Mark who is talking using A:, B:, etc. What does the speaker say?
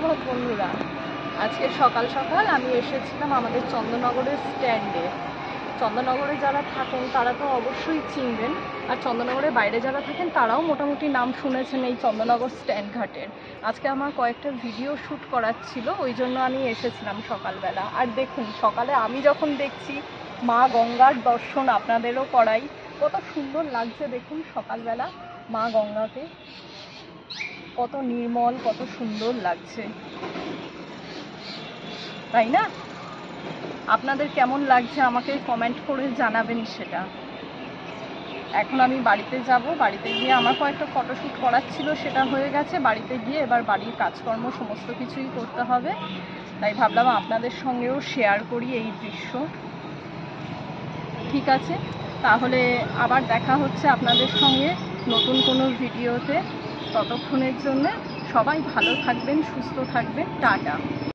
A: সুপ্রভাত বন্ধুরা। আজকে সকাল সকাল আমি এসেছিলাম আমাদের চন্দননগরের স্ট্যান্ডে। চন্দননগরে যারা থাকেন তারা তো অবশ্যই চিনবেন, আর চন্দননগরের বাইরে যারা থাকেন তারাও মোটামুটি নাম শুনেছেন এই চন্দননগর স্ট্যান্ড ঘাটের। আজকে আমার কয়েকটা ভিডিও শ্যুট করার ছিল, ওই জন্য আমি এসেছিলাম সকালবেলা। আর দেখুন, সকালে আমি যখন দেখছি মা গঙ্গার দর্শন আপনাদেরও করাই, কত সুন্দর লাগছে দেখুন সকালবেলা মা গঙ্গাকে, কত নির্মল, কত সুন্দর লাগছে, তাই না? আপনাদের কেমন লাগছে আমাকে কমেন্ট করে জানাবেন সেটা। এখন আমি বাড়িতে যাব, বাড়িতে গিয়ে আমার কয়েকটা ফটোশ্যুট করার ছিল, সেটা হয়ে গেছে। বাড়িতে গিয়ে এবার বাড়ির কাজকর্ম সমস্ত কিছুই করতে হবে, তাই ভাবলাম আপনাদের সঙ্গেও শেয়ার করি এই দৃশ্য। ঠিক আছে, তাহলে আবার দেখা হচ্ছে আপনাদের সঙ্গে নতুন কোনো ভিডিওতে। ততক্ষণের জন্য সবাই ভালো থাকবেন, সুস্থ থাকবেন, টাটা।